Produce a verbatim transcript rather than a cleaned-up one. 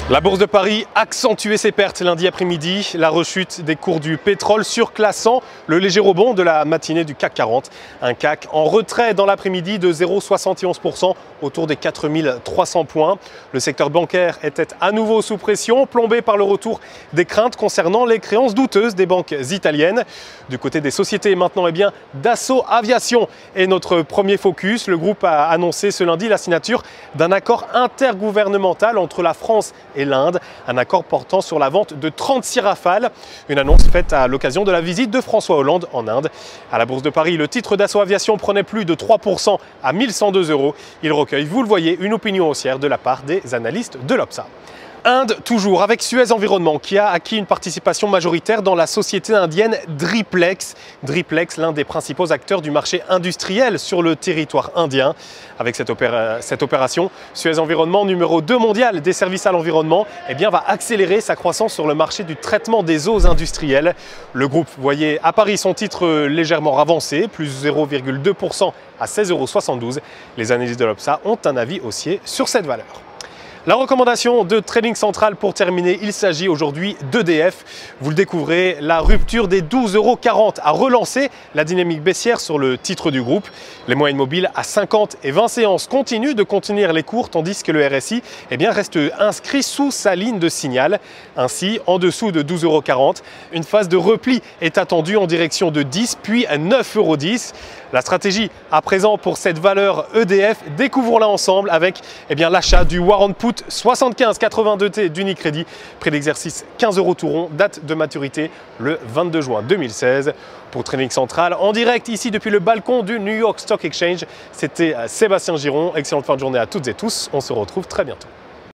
La Bourse de Paris accentuait ses pertes lundi après-midi. La rechute des cours du pétrole surclassant le léger rebond de la matinée du C A C quarante. Un C A C en retrait dans l'après-midi de zéro virgule soixante et onze pour cent autour des quatre mille trois cents points. Le secteur bancaire était à nouveau sous pression, plombé par le retour des craintes concernant les créances douteuses des banques italiennes. Du côté des sociétés maintenant, eh bien, Dassault Aviation est notre premier focus. Le groupe a annoncé ce lundi la signature d'un accord intergouvernemental entre la France et l'Inde, un accord portant sur la vente de trente-six Rafales, une annonce faite à l'occasion de la visite de François Hollande en Inde. À la Bourse de Paris, le titre Dassault Aviation prenait plus de trois pour cent à mille cent deux euros. Il recueille, vous le voyez, une opinion haussière de la part des analystes de l'O P S A. Inde, toujours, avec Suez Environnement qui a acquis une participation majoritaire dans la société indienne Driplex. Driplex, l'un des principaux acteurs du marché industriel sur le territoire indien. Avec cette, opéra cette opération, Suez Environnement, numéro deux mondial des services à l'environnement, eh bien, va accélérer sa croissance sur le marché du traitement des eaux industrielles. Le groupe voyait à Paris son titre légèrement avancé, plus zéro virgule deux pour cent à seize euros soixante-douze. Les analystes de l'O P S A ont un avis haussier sur cette valeur. La recommandation de Trading Central pour terminer, il s'agit aujourd'hui d'E D F. Vous le découvrez, la rupture des douze euros quarante a relancé la dynamique baissière sur le titre du groupe. Les moyennes mobiles à cinquante et vingt séances continuent de contenir les cours, tandis que le R S I eh bien, reste inscrit sous sa ligne de signal. Ainsi, en dessous de douze euros quarante, une phase de repli est attendue en direction de dix puis neuf euros dix. La stratégie à présent pour cette valeur E D F, découvrons-la ensemble avec eh bien, l'achat du warrant put soixante-quinze quatre-vingt-deux T d'Unicredit, prix d'exercice quinze euros tout rond, date de maturité le vingt-deux juin deux mille seize. Pour Trading Central, en direct ici depuis le balcon du New York Stock Exchange, c'était Sébastien Giron. Excellente fin de journée à toutes et tous, on se retrouve très bientôt.